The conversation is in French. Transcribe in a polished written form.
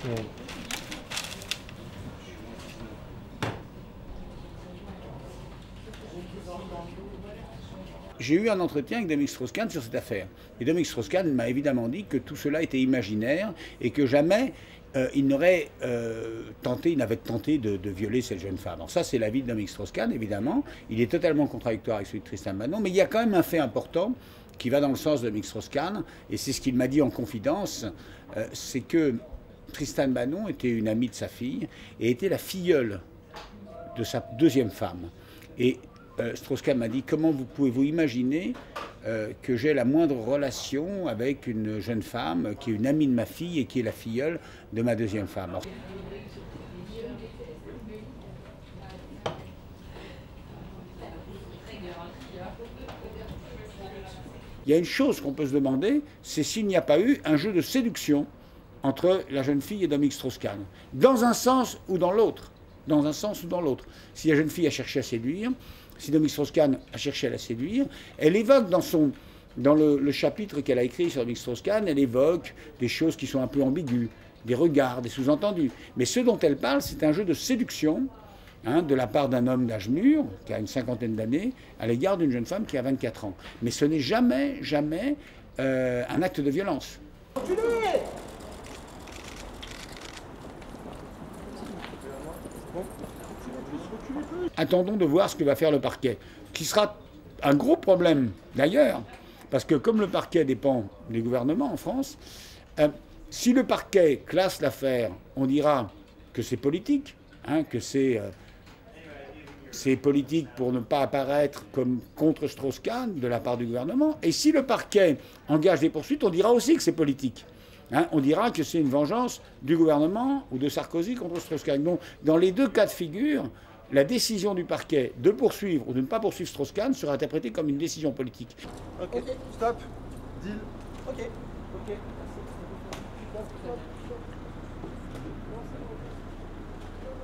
Ouais. J'ai eu un entretien avec Dominique Strauss-Kahn sur cette affaire. Et Dominique Strauss-Kahn m'a évidemment dit que tout cela était imaginaire et que jamais il n'aurait tenté de violer cette jeune femme. Alors ça, c'est l'avis de Dominique Strauss-Kahn, évidemment. Il est totalement contradictoire avec celui de Tristan Banon. Mais il y a quand même un fait important qui va dans le sens de Dominique Strauss-Kahn, et c'est ce qu'il m'a dit en confidence, c'est que Tristan Banon était une amie de sa fille et était la filleule de sa deuxième femme. Et Strauss-Kahn m'a dit: comment pouvez-vous imaginer que j'ai la moindre relation avec une jeune femme qui est une amie de ma fille et qui est la filleule de ma deuxième femme. Alors, il y a une chose qu'on peut se demander, c'est s'il n'y a pas eu un jeu de séduction entre la jeune fille et Dominique Strauss-Kahn, dans un sens ou dans l'autre. Dans un sens ou dans l'autre. Si la jeune fille a cherché à séduire, si Dominique Strauss-Kahn a cherché à la séduire, elle évoque dans le chapitre qu'elle a écrit sur Dominique Strauss-Kahn, elle évoque des choses qui sont un peu ambiguës, des regards, des sous-entendus. Mais ce dont elle parle, c'est un jeu de séduction de la part d'un homme d'âge mûr, qui a une cinquantaine d'années, à l'égard d'une jeune femme qui a 24 ans. Mais ce n'est jamais un acte de violence. Attendons de voir ce que va faire le parquet, qui sera un gros problème d'ailleurs, parce que comme le parquet dépend des gouvernements en France, si le parquet classe l'affaire, on dira que c'est politique, que c'est politique pour ne pas apparaître comme contre Strauss-Kahn de la part du gouvernement. Et si le parquet engage des poursuites, on dira aussi que c'est politique. On dira que c'est une vengeance du gouvernement ou de Sarkozy contre Strauss-Kahn. Donc, dans les deux cas de figure, la décision du parquet de poursuivre ou de ne pas poursuivre Strauss-Kahn sera interprétée comme une décision politique. Ok, stop, deal. Ok, ok.